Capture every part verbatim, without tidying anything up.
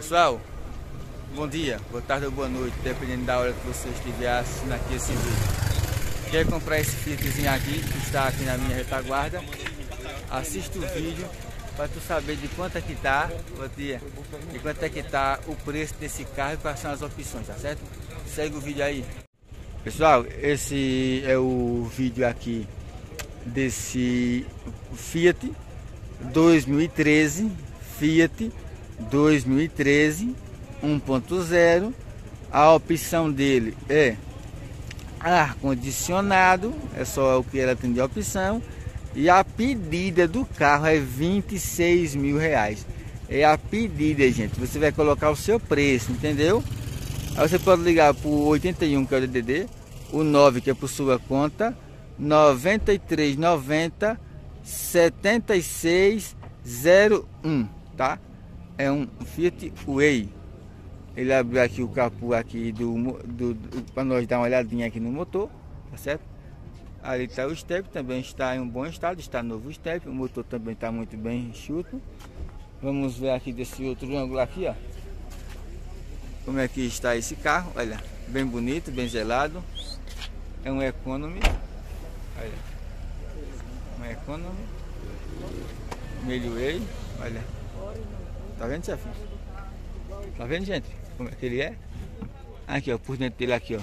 Pessoal, bom dia, boa tarde ou boa noite, dependendo da hora que você estiver assistindo aqui esse vídeo. Quer comprar esse Fiatzinho aqui, que está aqui na minha retaguarda? Assista o vídeo para tu saber de quanto é que tá, bom dia, de quanto é que tá o preço desse carro e quais são as opções, tá certo? Segue o vídeo aí. Pessoal, esse é o vídeo aqui desse Fiat dois mil e treze, Fiat dois mil e treze um ponto zero. A opção dele é ar condicionado, é só o que ela tem de opção, e a pedida do carro é vinte e seis mil reais. É a pedida, gente. Você vai colocar o seu preço, entendeu? Aí você pode ligar para o oitenta e um, que é o D D D, o nove, que é por sua conta, noventa e três noventa setenta e seis zero um, tá? É um Fiat Way. Ele abriu aqui o capô aqui do, do, do para nós dar uma olhadinha aqui no motor, tá certo? Ali está o step, também está em um bom estado, está novo o step, o motor também está muito bem enxuto. Vamos ver aqui desse outro ângulo aqui, ó, como é que está esse carro. Olha, bem bonito, bem zelado. É um Economy, olha, um Economy meio Way, olha, tá vendo, chefe? Tá vendo, gente, como é que ele é? Aqui, ó, por dentro dele aqui, ó,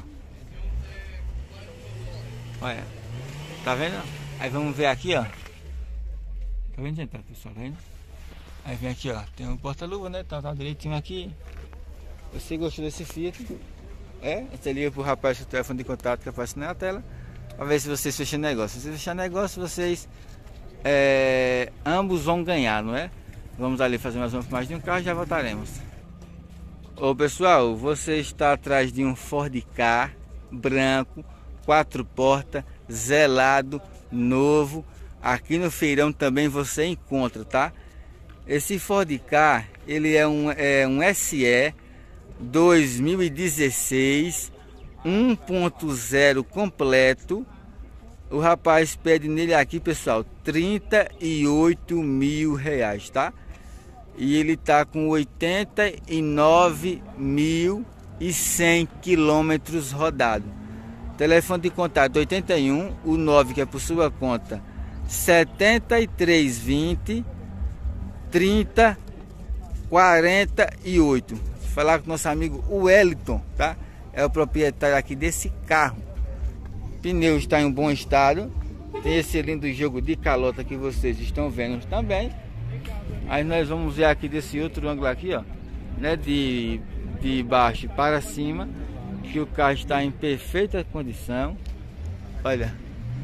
olha, tá vendo? Aí vamos ver aqui, ó, tá vendo, gente, pessoal, tá vendo? Aí vem aqui, ó, tem um porta-luva, né, tá, tá direitinho aqui. Você gostou desse Fiat? É, você liga pro rapaz o telefone de contato que aparece na tela, para ver se vocês fecham negócio. Se fechar negócio, vocês é, ambos vão ganhar, não é? Vamos ali fazer mais uma filmagem de um carro e já voltaremos. Ô pessoal, você está atrás de um Ford Ka branco, quatro portas, zelado, novo. Aqui no feirão também você encontra, tá? Esse Ford Ka, ele é um, é um S E dois mil e dezesseis um ponto zero completo. O rapaz pede nele aqui, pessoal, trinta e oito mil reais, tá? E ele tá com oitenta e nove mil e cem quilômetros rodados. Telefone de contato oitenta e um, o nove, que é por sua conta, setenta e três vinte trinta quarenta e oito. Falar com nosso amigo Wellington, tá? É o proprietário aqui desse carro. O pneu está em um bom estado. Tem esse lindo jogo de calota que vocês estão vendo também. Aí nós vamos ver aqui desse outro ângulo aqui, ó, né, de, de baixo para cima, que o carro está em perfeita condição. Olha,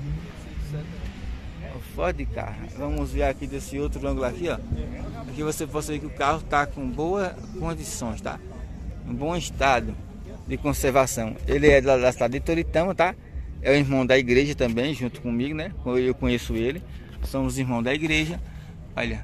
o Ford Ka. Vamos ver aqui desse outro ângulo aqui, ó. Aqui você pode ver que o carro está com boas condições, tá? Em bom estado de conservação. Ele é da, da cidade de Toritama, tá? É o irmão da igreja também, junto comigo, né? Eu conheço ele. Somos irmãos da igreja. Olha,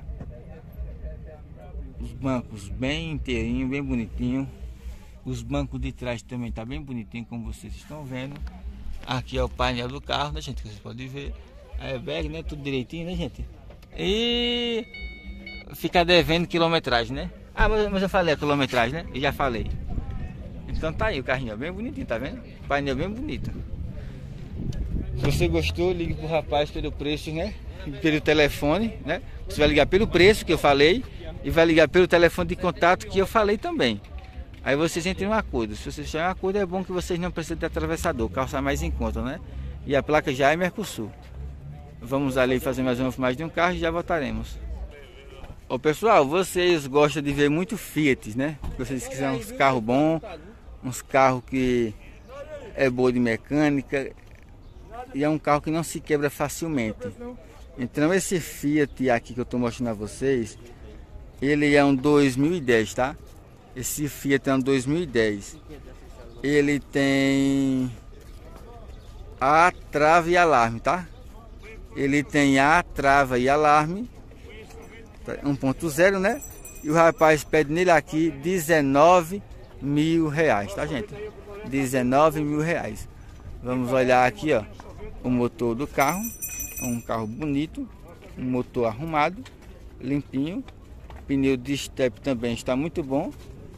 os bancos bem inteirinho, bem bonitinho. Os bancos de trás também tá bem bonitinho, como vocês estão vendo. Aqui é o painel do carro, né, gente? Que vocês podem ver. Airbag, né? Tudo direitinho, né, gente? E fica devendo quilometragem, né? Ah, mas, mas eu falei a quilometragem, né? Eu já falei. Então tá aí, o carrinho é bem bonitinho, tá vendo? O painel bem bonito. Se você gostou, ligue pro rapaz pelo preço, né? Pelo telefone, né? Você vai ligar pelo preço que eu falei e vai ligar pelo telefone de contato que eu falei também. Aí vocês entram em um acordo. Se vocês tiverem um acordo, é bom que vocês não precisem de atravessador. O carro sai mais em conta, né? E a placa já é Mercosul. Vamos ali fazer mais uma filmagem de um carro e já voltaremos. Ô pessoal, vocês gostam de ver muito Fiat, né? Vocês quiserem uns carros bons, uns carros que é boa de mecânica e é um carro que não se quebra facilmente. Então esse Fiat aqui que eu estou mostrando a vocês, ele é um dois mil e dez, tá? Esse Fiat é um dois mil e dez. Ele tem a trava e alarme, tá? Ele tem a trava e alarme um ponto zero, né? E o rapaz pede nele aqui dezenove mil reais, tá, gente? dezenove mil reais. Vamos olhar aqui, ó, o motor do carro. É um carro bonito, um motor arrumado, limpinho. Pneu de step também está muito bom.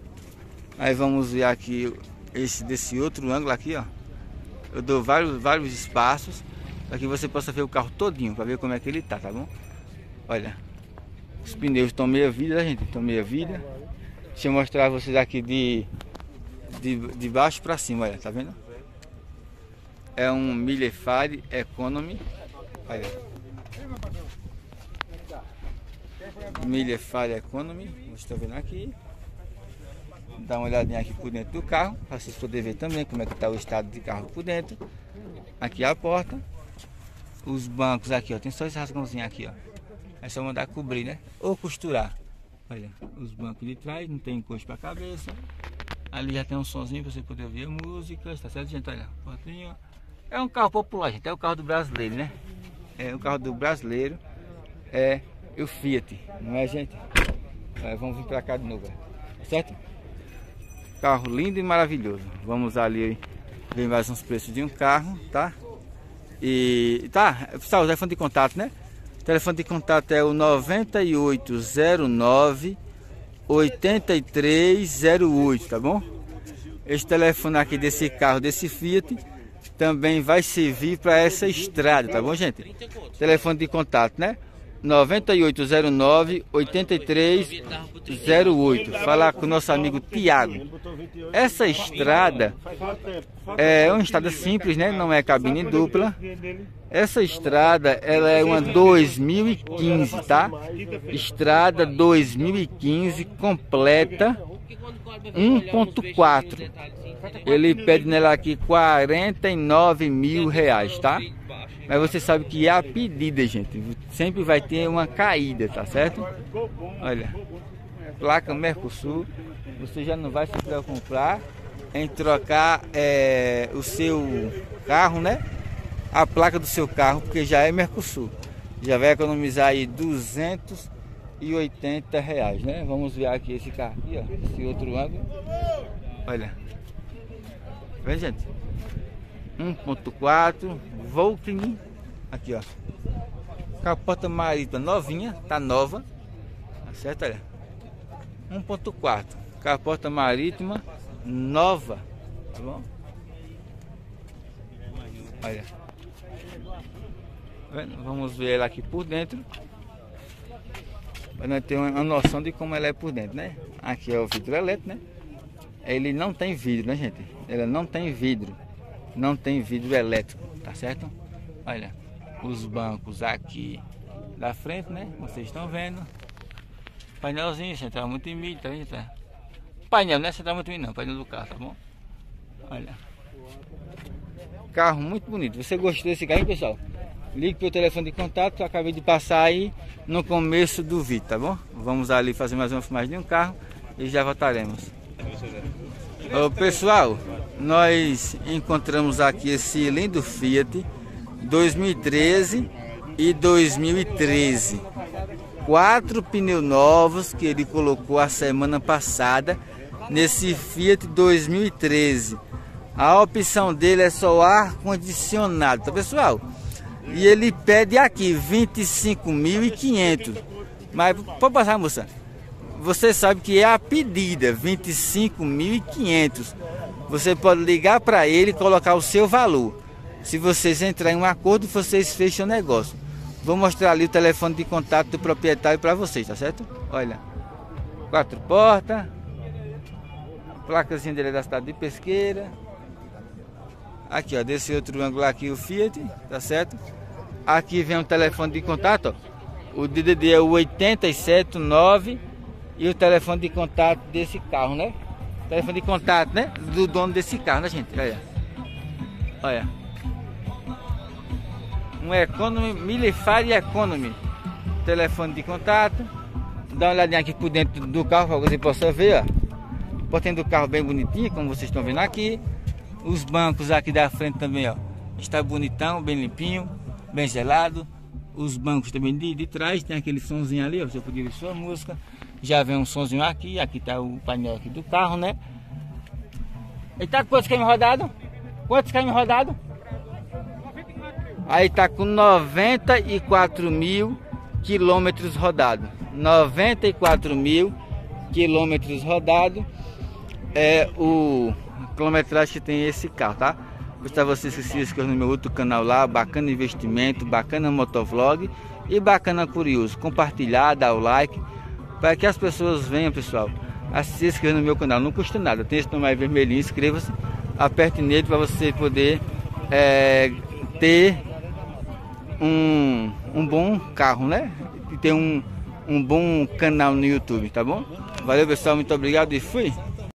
Aí vamos ver aqui esse desse outro ângulo aqui, ó. Eu dou vários, vários espaços para que você possa ver o carro todinho, para ver como é que ele tá, tá bom? Olha, os pneus estão meia vida, gente, estão meia vida. Deixa eu mostrar vocês aqui de, de, de baixo para cima, olha, tá vendo? É um Millefied Economy, olha. Millefied Economy, vocês estão vendo aqui. Dá uma olhadinha aqui por dentro do carro, para vocês poderem ver também como é que está o estado de carro por dentro. Aqui a porta. Os bancos aqui, ó, tem só esse rasgãozinho aqui, ó. É só mandar cobrir, né? Ou costurar. Olha, os bancos de trás, não tem encosto para a cabeça. Ali já tem um sonzinho para você poder ouvir a música, tá certo, gente? Olha, portinha. É um carro popular, gente, é o carro do brasileiro, né? É o carro do brasileiro, é o Fiat, não é, gente? Aí, vamos vir para cá de novo, tá certo? Carro lindo e maravilhoso. Vamos ali ver mais uns preços de um carro, tá? E tá, pessoal, o telefone de contato, né? O telefone de contato é o nove oito zero nove, oito três zero oito, tá bom? Esse telefone aqui desse carro, desse Fiat, também vai servir para essa estrada, tá bom, gente? Telefone de contato, né? nove oito zero nove, oito três zero oito. Falar com o nosso amigo Tiago. Essa estrada é uma estrada simples, né? Não é cabine dupla. Essa estrada, ela é uma dois mil e quinze, tá? Estrada dois mil e quinze completa, um ponto quatro. Ele pede nela aqui quarenta e nove mil reais, tá? Mas você sabe que é a pedida, gente. Sempre vai ter uma caída, tá certo? Olha, placa Mercosul. Você já não vai se preocupar em trocar é, o seu carro, né? A placa do seu carro, porque já é Mercosul. Já vai economizar aí duzentos e oitenta reais, né? Vamos ver aqui esse carro aqui, ó. Esse outro ângulo. Olha. Vem, gente. um ponto quatro Volkswagen, aqui ó, capota marítima novinha, tá nova, tá certo, olha, um ponto quatro, capota marítima nova, tá bom? Olha, vamos ver ela aqui por dentro, para nós ter uma noção de como ela é por dentro, né? Aqui é o vidro elétrico, né? Ele não tem vidro, né, gente? Ela não tem vidro. Não tem vidro elétrico, tá certo? Olha, os bancos aqui da frente, né? Vocês estão vendo. Painelzinho, você tá muito em milho, tá vendo? Painel, né? Você tá muito em não, painel do carro, tá bom? Olha. Carro muito bonito. Você gostou desse carro, pessoal? Ligue pelo telefone de contato que eu acabei de passar aí no começo do vídeo, tá bom? Vamos ali fazer mais uma filmagem de um carro e já voltaremos. Ô, pessoal, nós encontramos aqui esse lindo Fiat dois mil e treze e dois mil e treze. Quatro pneus novos que ele colocou a semana passada nesse Fiat dois mil e treze. A opção dele é só ar condicionado, tá, pessoal? E ele pede aqui vinte e cinco mil e quinhentos. Mas pode passar, moça. Você sabe que é a pedida, vinte e cinco mil e quinhentos. Você pode ligar para ele e colocar o seu valor. Se vocês entrarem em um acordo, vocês fecham o negócio. Vou mostrar ali o telefone de contato do proprietário para vocês, tá certo? Olha, quatro portas, placazinha dele é da cidade de Pesqueira. Aqui, ó, desse outro ângulo aqui o Fiat, tá certo? Aqui vem o telefone de contato, ó. O D D D é o oito sete nove. E o telefone de contato desse carro, né? Telefone de contato, né? Do dono desse carro, né, gente? Olha. Olha. Um Economy, Millefied Economy. Telefone de contato. Dá uma olhadinha aqui por dentro do carro para você possa ver, ó. Portinha do carro bem bonitinho, como vocês estão vendo aqui. Os bancos aqui da frente também, ó. Está bonitão, bem limpinho, bem gelado. Os bancos também de, de trás, tem aquele sonzinho ali, ó. Você podia ver sua música. Já vem um sonzinho aqui, aqui tá o painel aqui do carro, né? Ele tá com quantos km rodado? Quantos km rodado? Aí tá com noventa e quatro mil quilômetros rodados. noventa e quatro mil quilômetros rodados. é o quilometragem que tem esse carro, tá? Gostar vocês que se inscrevam no meu outro canal lá, bacana investimento, bacana motovlog e bacana curioso. Compartilhar, dar o like, para que as pessoas venham, pessoal, a se inscrever no meu canal. Não custa nada, tem esse nome aí vermelhinho, inscreva-se, aperte nele para você poder é, ter um, um bom carro, né? E ter um, um bom canal no YouTube, tá bom? Valeu, pessoal, muito obrigado e fui!